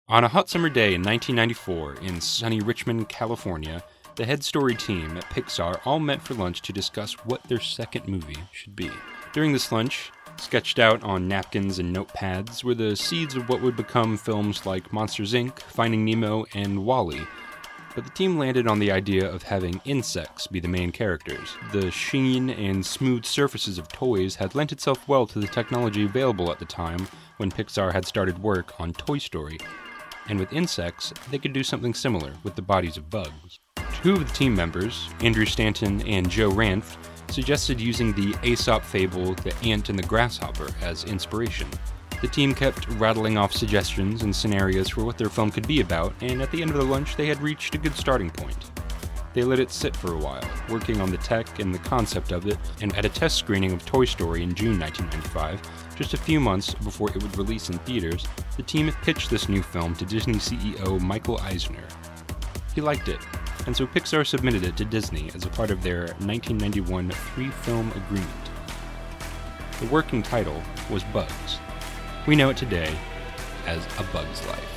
On a hot summer day in 1994 in sunny Richmond, California, the head story team at Pixar all met for lunch to discuss what their second movie should be. During this lunch, sketched out on napkins and notepads, were the seeds of what would become films like Monsters, Inc., Finding Nemo, and WALL-E. But the team landed on the idea of having insects be the main characters. The sheen and smooth surfaces of toys had lent itself well to the technology available at the time when Pixar had started work on Toy Story. And with insects, they could do something similar with the bodies of bugs. Two of the team members, Andrew Stanton and Joe Ranft, suggested using the Aesop fable The Ant and the Grasshopper as inspiration. The team kept rattling off suggestions and scenarios for what their film could be about, and at the end of the lunch they had reached a good starting point. They let it sit for a while, working on the tech and the concept of it, and at a test screening of Toy Story in June 1995, just a few months before it would release in theaters, the team pitched this new film to Disney CEO Michael Eisner. He liked it, and so Pixar submitted it to Disney as a part of their 1991 three-film agreement. The working title was Bugs. We know it today as A Bug's Life.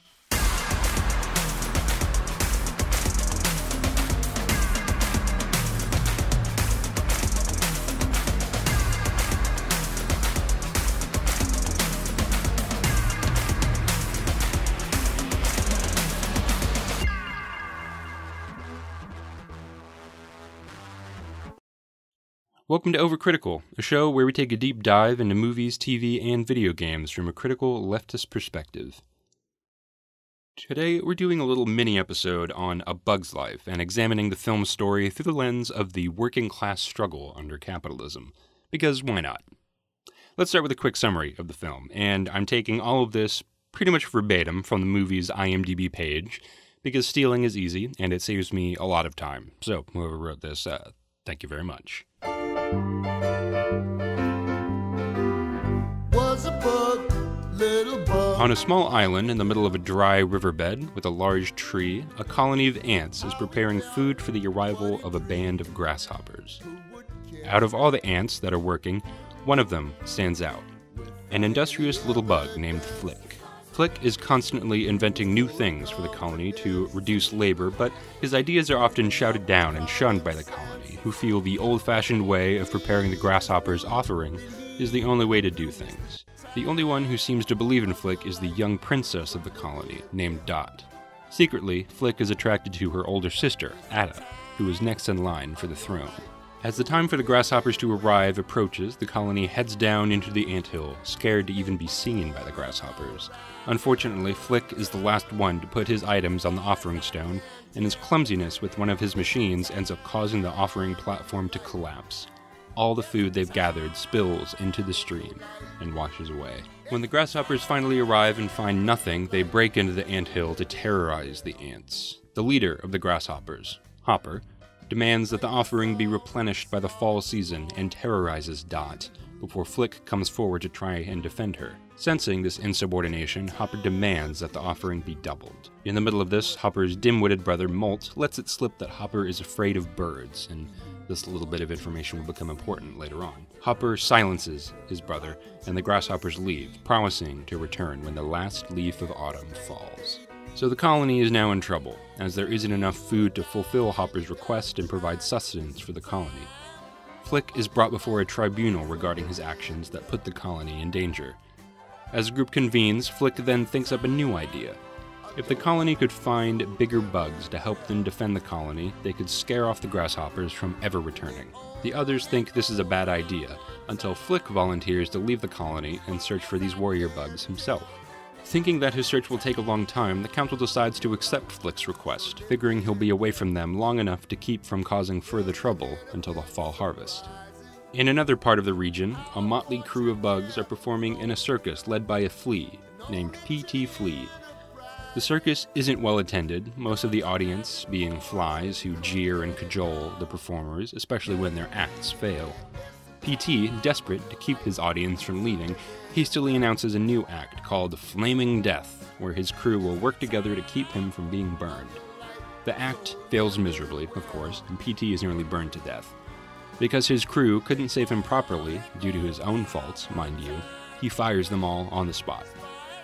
Welcome to Overcritical, a show where we take a deep dive into movies, TV, and video games from a critical leftist perspective. Today, we're doing a little mini-episode on A Bug's Life and examining the film's story through the lens of the working-class struggle under capitalism. Because why not? Let's start with a quick summary of the film, and I'm taking all of this pretty much verbatim from the movie's IMDb page, because stealing is easy, and it saves me a lot of time. So, whoever wrote this, thank you very much. Was a bug, little bug. On a small island in the middle of a dry riverbed with a large tree, a colony of ants is preparing food for the arrival of a band of grasshoppers. Out of all the ants that are working, one of them stands out. An industrious little bug named Flick. Flick is constantly inventing new things for the colony to reduce labor, but his ideas are often shouted down and shunned by the colony, who feel the old-fashioned way of preparing the grasshoppers' offering is the only way to do things. The only one who seems to believe in Flick is the young princess of the colony, named Dot. Secretly, Flick is attracted to her older sister, Ada, who is next in line for the throne. As the time for the grasshoppers to arrive approaches, the colony heads down into the anthill, scared to even be seen by the grasshoppers. Unfortunately, Flick is the last one to put his items on the offering stone, and his clumsiness with one of his machines ends up causing the offering platform to collapse. All the food they've gathered spills into the stream and washes away. When the grasshoppers finally arrive and find nothing, they break into the anthill to terrorize the ants. The leader of the grasshoppers, Hopper, demands that the offering be replenished by the fall season and terrorizes Dot, before Flick comes forward to try and defend her. Sensing this insubordination, Hopper demands that the offering be doubled. In the middle of this, Hopper's dim-witted brother, Molt, lets it slip that Hopper is afraid of birds, and this little bit of information will become important later on. Hopper silences his brother, and the grasshoppers leave, promising to return when the last leaf of autumn falls. So the colony is now in trouble, as there isn't enough food to fulfill Hopper's request and provide sustenance for the colony. Flick is brought before a tribunal regarding his actions that put the colony in danger. As the group convenes, Flick then thinks up a new idea. If the colony could find bigger bugs to help them defend the colony, they could scare off the grasshoppers from ever returning. The others think this is a bad idea, until Flick volunteers to leave the colony and search for these warrior bugs himself. Thinking that his search will take a long time, the council decides to accept Flick's request, figuring he'll be away from them long enough to keep from causing further trouble until the fall harvest. In another part of the region, a motley crew of bugs are performing in a circus led by a flea, named P.T. Flea. The circus isn't well attended, most of the audience being flies who jeer and cajole the performers, especially when their acts fail. P.T., desperate to keep his audience from leaving, hastily announces a new act called Flaming Death, where his crew will work together to keep him from being burned. The act fails miserably, of course, and P.T. is nearly burned to death. Because his crew couldn't save him properly, due to his own faults, mind you, he fires them all on the spot.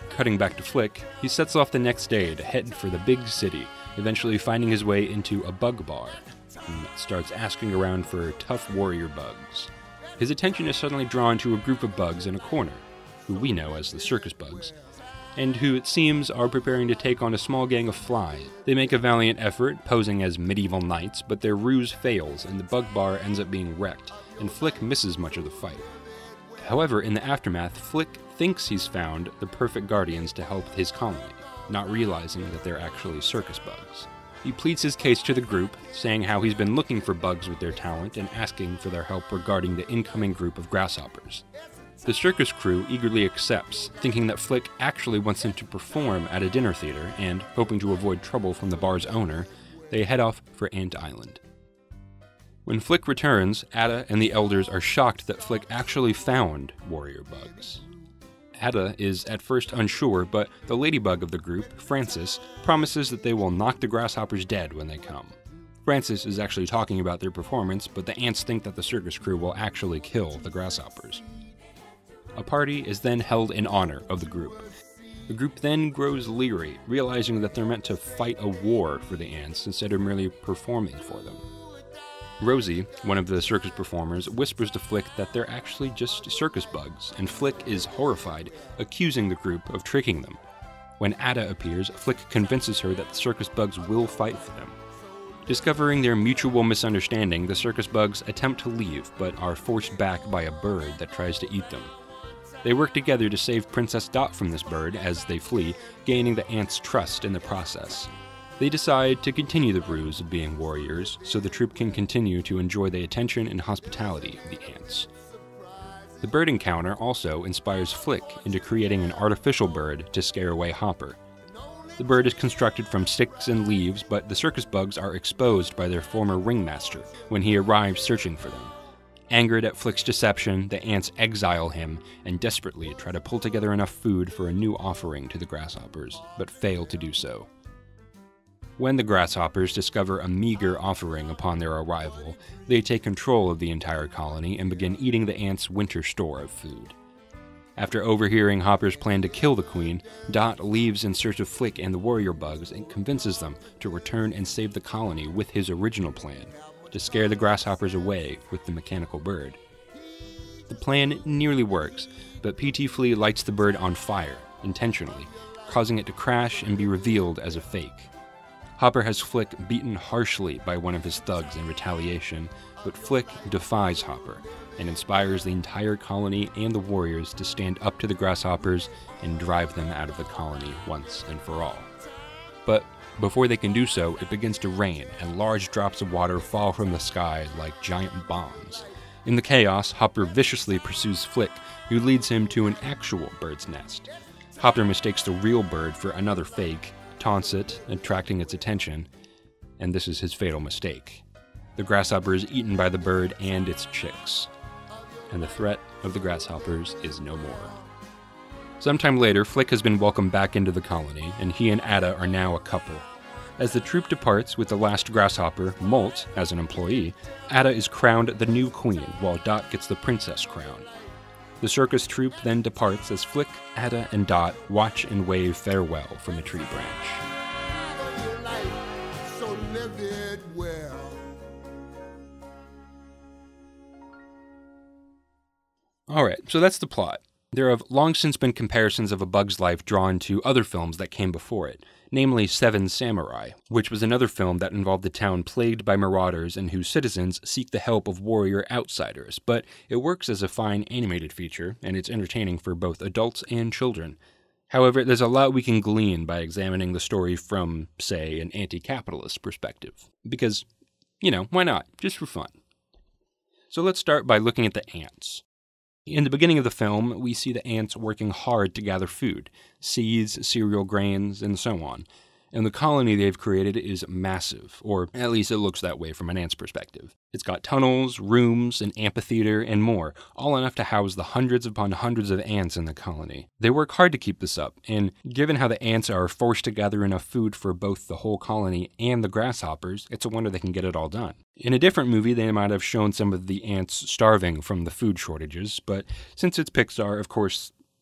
Cutting back to Flick, he sets off the next day to head for the big city, eventually finding his way into a bug bar, and starts asking around for tough warrior bugs. His attention is suddenly drawn to a group of bugs in a corner, who we know as the circus bugs, and who it seems are preparing to take on a small gang of flies. They make a valiant effort, posing as medieval knights, but their ruse fails and the bug bar ends up being wrecked, and Flick misses much of the fight. However, in the aftermath, Flick thinks he's found the perfect guardians to help his colony, not realizing that they're actually circus bugs. He pleads his case to the group, saying how he's been looking for bugs with their talent and asking for their help regarding the incoming group of grasshoppers. The circus crew eagerly accepts, thinking that Flick actually wants him to perform at a dinner theater, and, hoping to avoid trouble from the bar's owner, they head off for Ant Island. When Flick returns, Ada and the elders are shocked that Flick actually found warrior bugs. Ada is at first unsure, but the ladybug of the group, Francis, promises that they will knock the grasshoppers dead when they come. Francis is actually talking about their performance, but the ants think that the circus crew will actually kill the grasshoppers. A party is then held in honor of the group. The group then grows leery, realizing that they're meant to fight a war for the ants instead of merely performing for them. Rosie, one of the circus performers, whispers to Flick that they're actually just circus bugs, and Flick is horrified, accusing the group of tricking them. When Ada appears, Flick convinces her that the circus bugs will fight for them. Discovering their mutual misunderstanding, the circus bugs attempt to leave, but are forced back by a bird that tries to eat them. They work together to save Princess Dot from this bird as they flee, gaining the ants' trust in the process. They decide to continue the ruse of being warriors, so the troupe can continue to enjoy the attention and hospitality of the ants. The bird encounter also inspires Flick into creating an artificial bird to scare away Hopper. The bird is constructed from sticks and leaves, but the circus bugs are exposed by their former ringmaster when he arrives searching for them. Angered at Flick's deception, the ants exile him and desperately try to pull together enough food for a new offering to the grasshoppers, but fail to do so. When the grasshoppers discover a meager offering upon their arrival, they take control of the entire colony and begin eating the ants' winter store of food. After overhearing Hopper's plan to kill the queen, Dot leaves in search of Flick and the warrior bugs and convinces them to return and save the colony with his original plan, to scare the grasshoppers away with the mechanical bird. The plan nearly works, but P.T. Flea lights the bird on fire, intentionally, causing it to crash and be revealed as a fake. Hopper has Flick beaten harshly by one of his thugs in retaliation, but Flick defies Hopper and inspires the entire colony and the warriors to stand up to the grasshoppers and drive them out of the colony once and for all. But before they can do so, it begins to rain, and large drops of water fall from the sky like giant bombs. In the chaos, Hopper viciously pursues Flick, who leads him to an actual bird's nest. Hopper mistakes the real bird for another fake, taunts it, attracting its attention, and this is his fatal mistake. The grasshopper is eaten by the bird and its chicks, and the threat of the grasshoppers is no more. Sometime later, Flick has been welcomed back into the colony, and he and Ada are now a couple. As the troupe departs with the last grasshopper, Molt, as an employee, Ada is crowned the new queen, while Dot gets the princess crown. The circus troupe then departs as Flick, Ada, and Dot watch and wave farewell from a tree branch. So live it well. Alright, so that's the plot. There have long since been comparisons of A Bug's Life drawn to other films that came before it, namely Seven Samurai, which was another film that involved a town plagued by marauders and whose citizens seek the help of warrior outsiders, but it works as a fine animated feature, and it's entertaining for both adults and children. However, there's a lot we can glean by examining the story from, say, an anti-capitalist perspective. Because, why not? Just for fun. So let's start by looking at the ants. In the beginning of the film, we see the ants working hard to gather food, seeds, cereal grains, and so on. And the colony they've created is massive, or at least it looks that way from an ant's perspective. It's got tunnels, rooms, an amphitheater, and more, all enough to house the hundreds upon hundreds of ants in the colony. They work hard to keep this up, and given how the ants are forced to gather enough food for both the whole colony and the grasshoppers, it's a wonder they can get it all done. In a different movie, they might have shown some of the ants starving from the food shortages, but since it's Pixar, of course,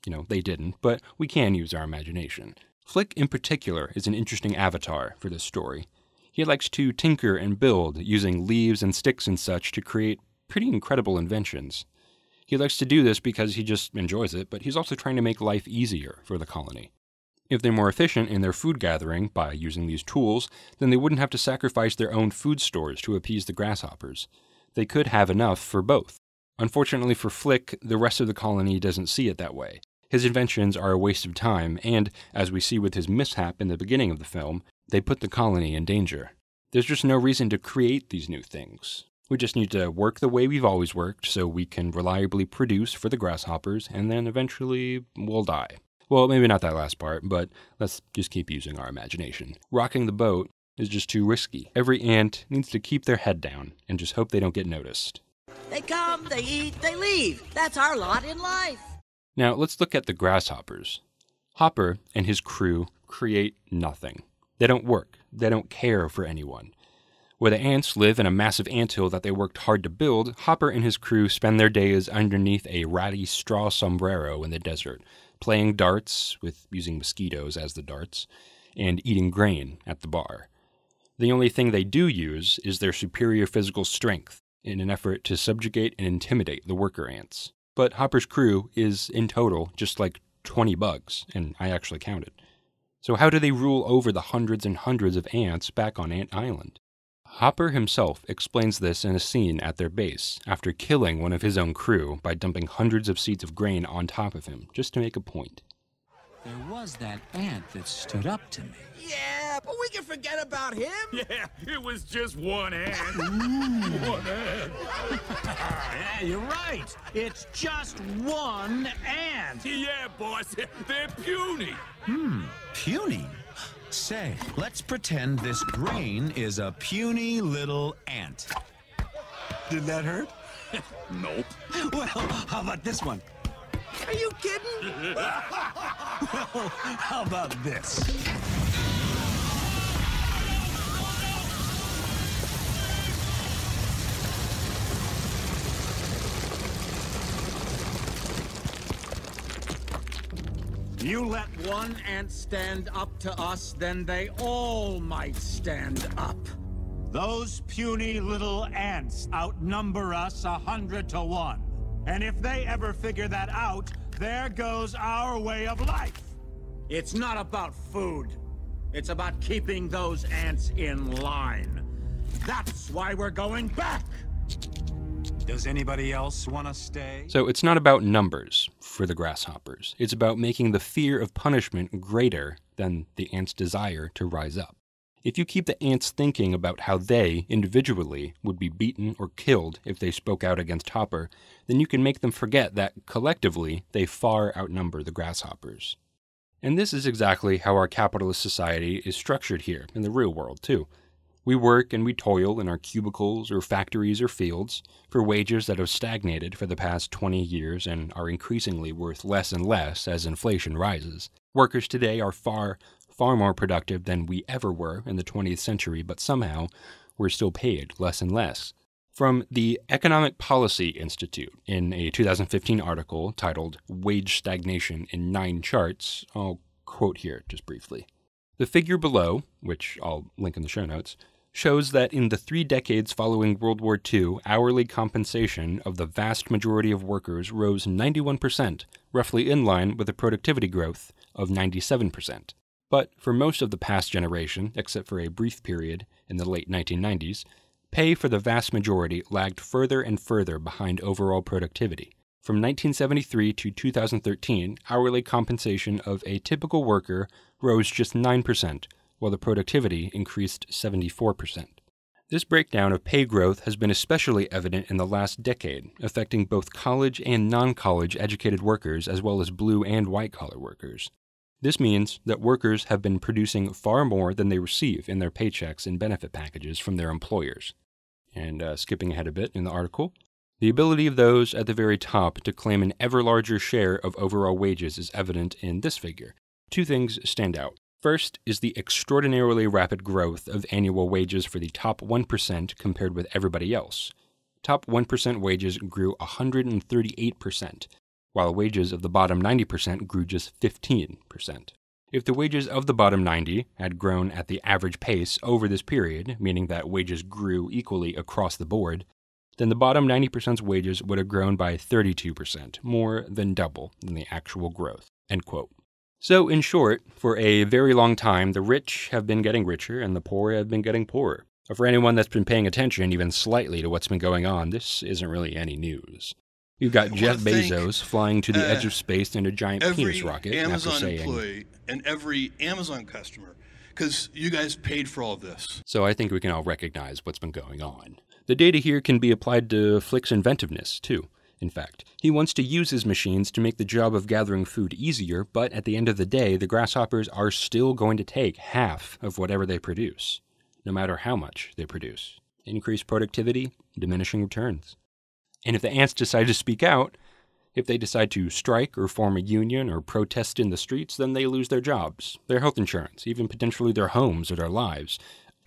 they didn't, but we can use our imagination. Flick, in particular, is an interesting avatar for this story. He likes to tinker and build, using leaves and sticks and such to create pretty incredible inventions. He likes to do this because he just enjoys it, but he's also trying to make life easier for the colony. If they're more efficient in their food gathering by using these tools, then they wouldn't have to sacrifice their own food stores to appease the grasshoppers. They could have enough for both. Unfortunately for Flick, the rest of the colony doesn't see it that way. His inventions are a waste of time, and, as we see with his mishap in the beginning of the film, they put the colony in danger. There's just no reason to create these new things. We just need to work the way we've always worked so we can reliably produce for the grasshoppers, and then eventually we'll die. Well, maybe not that last part, but let's just keep using our imagination. Rocking the boat is just too risky. Every ant needs to keep their head down and just hope they don't get noticed. They come, they eat, they leave. That's our lot in life. Now, let's look at the grasshoppers. Hopper and his crew create nothing. They don't work. They don't care for anyone. Where the ants live in a massive anthill that they worked hard to build, Hopper and his crew spend their days underneath a ratty straw sombrero in the desert, playing darts, with using mosquitoes as the darts, and eating grain at the bar. The only thing they do use is their superior physical strength in an effort to subjugate and intimidate the worker ants. But Hopper's crew is, in total, just like 20 bugs, and I actually counted. So how do they rule over the hundreds and hundreds of ants back on Ant Island? Hopper himself explains this in a scene at their base, after killing one of his own crew by dumping hundreds of seeds of grain on top of him, just to make a point. There was that ant that stood up to me. Yeah, but we can forget about him. Yeah, it was just one ant. One ant. Yeah, you're right. It's just one ant. Yeah, boss, they're puny. Puny? Say, let's pretend this grain is a puny little ant. Did that hurt? Nope. Well, how about this one? Are you kidding? Well, how about this? You let one ant stand up to us, then they all might stand up. Those puny little ants outnumber us 100 to 1. And if they ever figure that out, there goes our way of life. It's not about food. It's about keeping those ants in line. That's why we're going back. Does anybody else want to stay? So it's not about numbers for the grasshoppers. It's about making the fear of punishment greater than the ants' desire to rise up. If you keep the ants thinking about how they, individually, would be beaten or killed if they spoke out against Hopper, then you can make them forget that, collectively, they far outnumber the grasshoppers. And this is exactly how our capitalist society is structured here, in the real world, too. We work and we toil in our cubicles or factories or fields for wages that have stagnated for the past 20 years and are increasingly worth less and less as inflation rises. Workers today are far more productive than we ever were in the 20th century, but somehow we're still paid less and less. From the Economic Policy Institute, in a 2015 article titled Wage Stagnation in 9 Charts, I'll quote here just briefly. The figure below, which I'll link in the show notes, shows that in the 3 decades following World War II, hourly compensation of the vast majority of workers rose 91%, roughly in line with the productivity growth of 97%. But for most of the past generation, except for a brief period in the late 1990s, pay for the vast majority lagged further and further behind overall productivity. From 1973 to 2013, hourly compensation of a typical worker rose just 9%, while the productivity increased 74%. This breakdown of pay growth has been especially evident in the last decade, affecting both college and non-college educated workers as well as blue and white-collar workers. This means that workers have been producing far more than they receive in their paychecks and benefit packages from their employers. And skipping ahead a bit in the article, the ability of those at the very top to claim an ever larger share of overall wages is evident in this figure. 2 things stand out. First is the extraordinarily rapid growth of annual wages for the top 1% compared with everybody else. Top 1% wages grew 138%, while wages of the bottom 90% grew just 15%. If the wages of the bottom 90 had grown at the average pace over this period, meaning that wages grew equally across the board, then the bottom 90%'s wages would have grown by 32%, more than double than the actual growth. End quote. So, in short, for a very long time, the rich have been getting richer and the poor have been getting poorer. For anyone that's been paying attention even slightly to what's been going on, this isn't really any news. You've got Jeff Bezos flying to the edge of space in a giant penis rocket after saying, employee and every Amazon customer, because you guys paid for all of this. So I think we can all recognize what's been going on. The data here can be applied to Flick's inventiveness, too. In fact, he wants to use his machines to make the job of gathering food easier, but at the end of the day, the grasshoppers are still going to take half of whatever they produce, no matter how much they produce. Increased productivity, diminishing returns. And if the ants decide to speak out, if they decide to strike or form a union or protest in the streets, then they lose their jobs, their health insurance, even potentially their homes or their lives.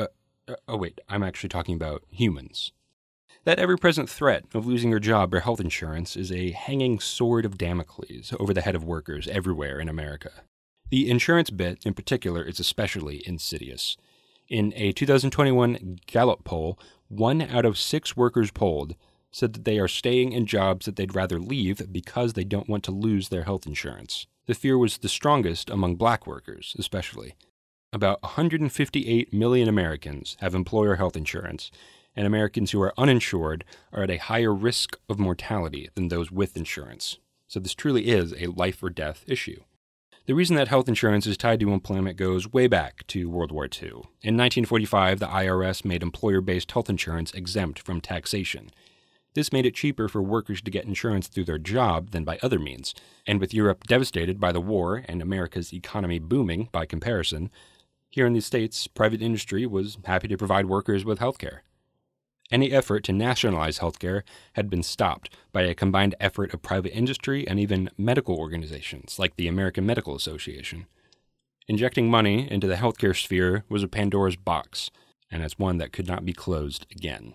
Wait, I'm actually talking about humans. That ever-present threat of losing your job or health insurance is a hanging sword of Damocles over the head of workers everywhere in America. The insurance bit, in particular, is especially insidious. In a 2021 Gallup poll, 1 out of 6 workers polled said that they are staying in jobs that they'd rather leave because they don't want to lose their health insurance. The fear was the strongest among black workers, especially. About 158 million Americans have employer health insurance, and Americans who are uninsured are at a higher risk of mortality than those with insurance. So this truly is a life or death issue. The reason that health insurance is tied to employment goes way back to World War II. In 1945, the IRS made employer-based health insurance exempt from taxation. This made it cheaper for workers to get insurance through their job than by other means. And with Europe devastated by the war and America's economy booming by comparison, here in the States, private industry was happy to provide workers with health care. Any effort to nationalize healthcare had been stopped by a combined effort of private industry and even medical organizations like the American Medical Association. Injecting money into the healthcare sphere was a Pandora's box, and it's one that could not be closed again.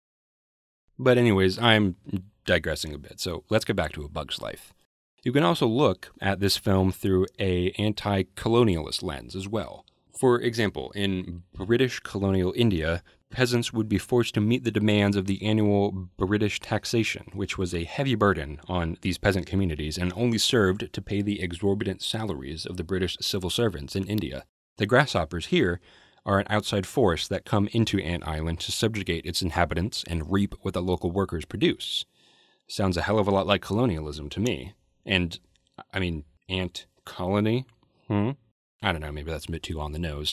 But anyways, I'm digressing a bit, so let's get back to A Bug's Life. You can also look at this film through an anti-colonialist lens as well. For example, in British colonial India, peasants would be forced to meet the demands of the annual British taxation, which was a heavy burden on these peasant communities and only served to pay the exorbitant salaries of the British civil servants in India. The grasshoppers here are an outside force that come into Ant Island to subjugate its inhabitants and reap what the local workers produce. Sounds a hell of a lot like colonialism to me. And, ant colony? I don't know, maybe that's a bit too on the nose.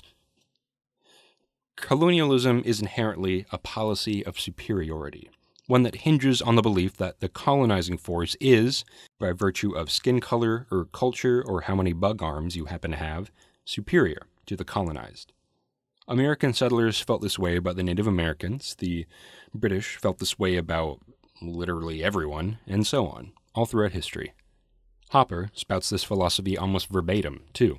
Colonialism is inherently a policy of superiority, one that hinges on the belief that the colonizing force is, by virtue of skin color or culture or how many bug arms you happen to have, superior to the colonized. American settlers felt this way about the Native Americans, the British felt this way about literally everyone, and so on, all throughout history. Hopper spouts this philosophy almost verbatim, too.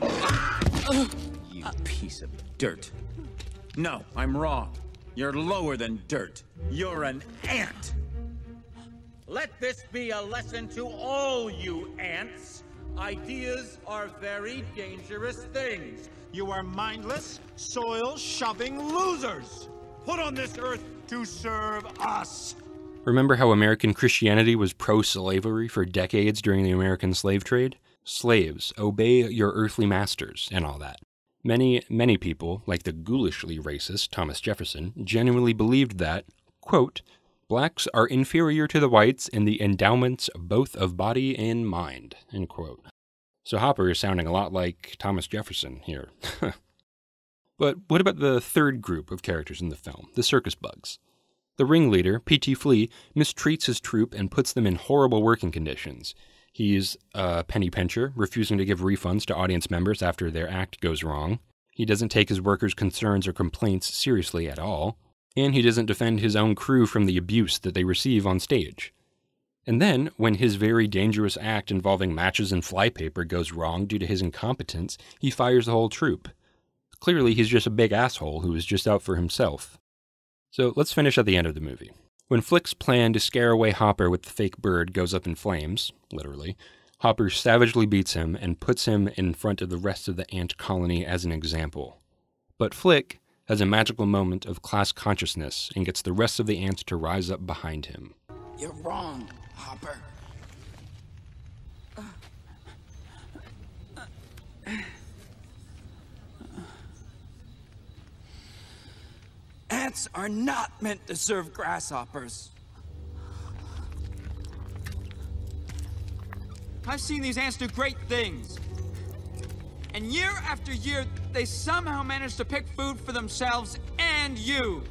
You piece of dirt. No, I'm wrong. You're lower than dirt. You're an ant. Let this be a lesson to all you ants. Ideas are very dangerous things. You are mindless, soil-shoving losers. Put on this earth to serve us. Remember how American Christianity was pro-slavery for decades during the American slave trade? Slaves, obey your earthly masters, and all that. Many people, like the ghoulishly racist Thomas Jefferson, genuinely believed that, quote, blacks are inferior to the whites in the endowments both of body and mind, end quote. So Hopper is sounding a lot like Thomas Jefferson here. But what about the third group of characters in the film, the circus bugs? The ringleader, P.T. Flea, mistreats his troupe and puts them in horrible working conditions. He's a penny pincher, refusing to give refunds to audience members after their act goes wrong. He doesn't take his workers' concerns or complaints seriously at all. And he doesn't defend his own crew from the abuse that they receive on stage. And then, when his very dangerous act involving matches and flypaper goes wrong due to his incompetence, he fires the whole troupe. Clearly, he's just a big asshole who is just out for himself. So let's finish at the end of the movie. When Flick's plan to scare away Hopper with the fake bird goes up in flames, literally, Hopper savagely beats him and puts him in front of the rest of the ant colony as an example. But Flick has a magical moment of class consciousness and gets the rest of the ants to rise up behind him. You're wrong, Hopper. Ants are not meant to serve grasshoppers. I've seen these ants do great things. And year after year, they somehow manage to pick food for themselves and you.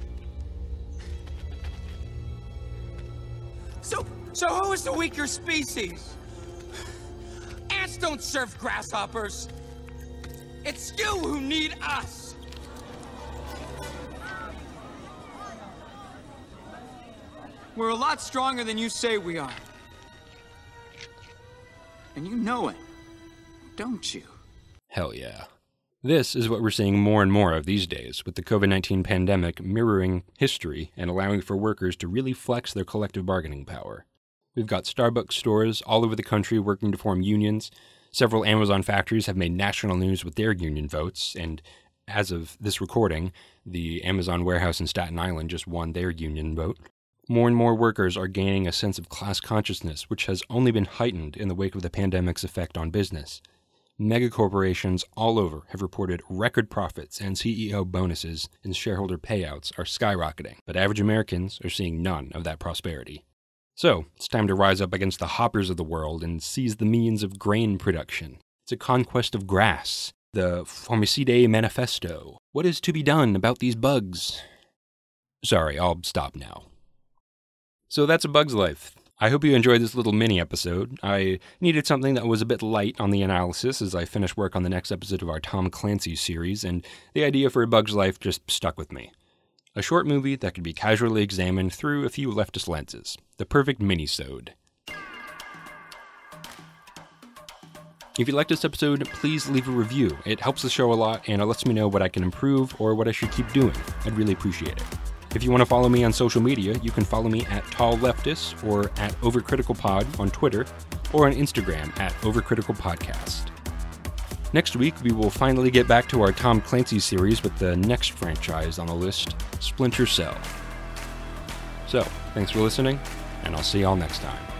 So who is the weaker species? Ants don't serve grasshoppers. It's you who need us. We're a lot stronger than you say we are. And you know it, don't you? Hell yeah. This is what we're seeing more and more of these days, with the COVID-19 pandemic mirroring history and allowing for workers to really flex their collective bargaining power. We've got Starbucks stores all over the country working to form unions. Several Amazon factories have made national news with their union votes, and as of this recording, the Amazon warehouse in Staten Island just won their union vote. More and more workers are gaining a sense of class consciousness, which has only been heightened in the wake of the pandemic's effect on business. Megacorporations all over have reported record profits, and CEO bonuses and shareholder payouts are skyrocketing, but average Americans are seeing none of that prosperity. So, it's time to rise up against the Hoppers of the world and seize the means of grain production. It's a conquest of grass, the Formicidae Manifesto. What is to be done about these bugs? Sorry, I'll stop now. So that's A Bug's Life. I hope you enjoyed this little mini episode. I needed something that was a bit light on the analysis as I finish work on the next episode of our Tom Clancy series, and the idea for A Bug's Life just stuck with me. A short movie that could be casually examined through a few leftist lenses. The perfect mini-sode. If you liked this episode, please leave a review. It helps the show a lot, and it lets me know what I can improve or what I should keep doing. I'd really appreciate it. If you want to follow me on social media, you can follow me at Tall Leftist or at Overcritical Pod on Twitter or on Instagram at Overcritical Podcast. Next week, we will finally get back to our Tom Clancy series with the next franchise on the list, Splinter Cell. So, thanks for listening, and I'll see y'all next time.